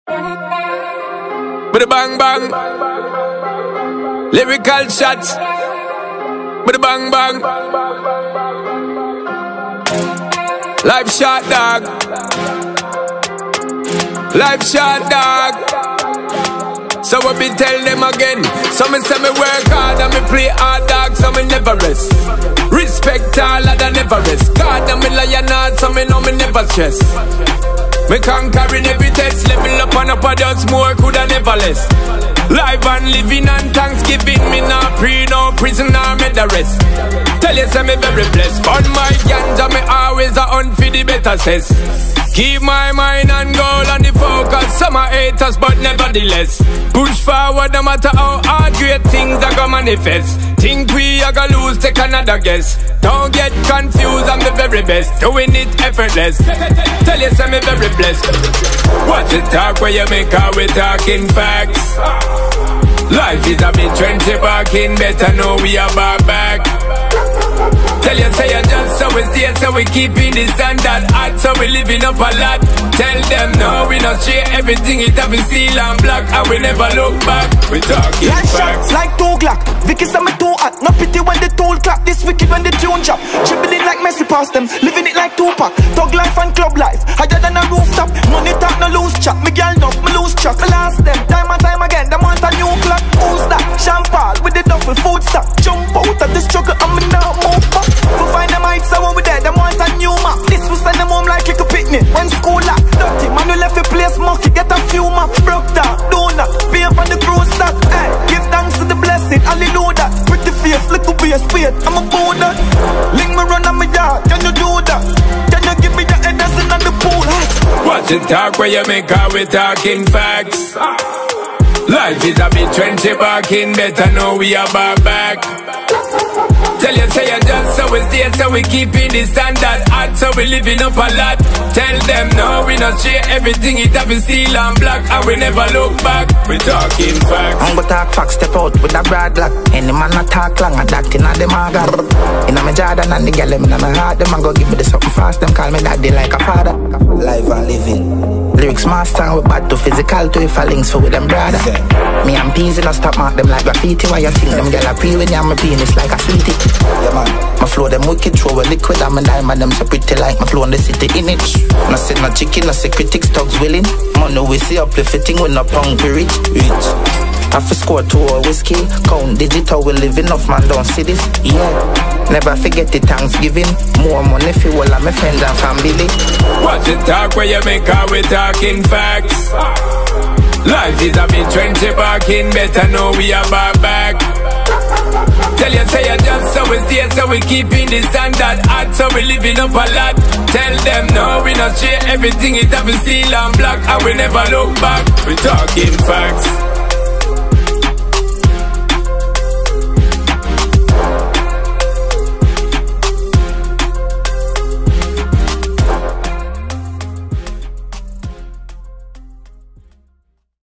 With a bang bang, lyrical shots. With a bang bang, life shot dog, life shot dog. So I be tell them again. Some say me work hard and me play hard dog, so me never rest. Respect all that I never rest. God and me lion hard, so me know me never stress. Me conquering every test, level up and up a dust more, coulda never less. Live and living and thanksgiving, me not pre, no prison or me the rest. Tell you say me very blessed, on my ganja me always a hunt for the better cess. Keep my mind and goal on the focus, some are haters but nevertheless. Push forward no matter how hard, great things are gonna manifest. Think we are gonna lose, take another guess. Don't get confused, I'm the very best, doing it effortless. Tell you say me very blessed. Watch the talk where you make out, we talking facts. Life is a bit trendy, barking, better know we are back. Tell you say you just so we stay, so we keeping the standard hot, so we living up a lot. Tell them no, we not share everything, it have been steel and black, and we never look back, we talking life facts. Shots like 2 Glock, Vicky say me too hot. No pity when the tool clap, this wicked when the tune drop. Dribbling it like Messi past them, living it like Tupac. Thug life and club life, higher than a rooftop. Money talk, no loose chat, me girl enough, me lose track. I lost them, time and time again, them want a new clock. Who's that? Champagne with the duffel, food stock. Jump out of the struggle and me now move back. We find them heights, so when we there, them want a new map. This will send them home like a picnic. When school lock, dirty, man we left a place mucky. Get a few maps, broke down, donut, pay up on the cruise stock. Hey, give thanks to the blessing, hallelujah. Pretty face, little face, wait, I'm a bonus. Link me run on my yard, can you do that? Can you give me the Edison on the pool? Watch the talk where you make out, we talking facts. Life is a bit trendy, barking, better know we are back. Tell you say you just so we stay, so we keeping the standard hot, so we living up a lot. Tell them no, we not share everything, it have been steel and black, and we never look back, we talking facts. I'm gonna talk facts, step out with a broad block. Any man not talk long, and that in a them agar. In a me Jordan and the girl them in a me heart, them a go give me the something fast, them call me daddy like a father. Live and living. Lyrics master, we bad to physical to if I links for with them brother. Me and peas in a stop mark them like graffiti. Why you think them girl a pre when you have my penis like a sweetie? Yeah man, my flow them wicked, throw a liquid and my diamond them so pretty like my flow in the city in it. No say no chicken, no say critics, thugs willing. Money we see uplifting, we no hungry rich. Have to score 2 or whiskey, count digital, we live enough man don't see this. Yeah, never forget the Thanksgiving. More money for all of my friends and family. Watch the talk where you make out, we talking facts. Life is a bit trendy, barking, better know we are back. Tell you say you just so we stay, so we keeping the standard hot, so we living up a lot. Tell them no, we not share everything, it have been steel and black, and we never look back, we talking facts.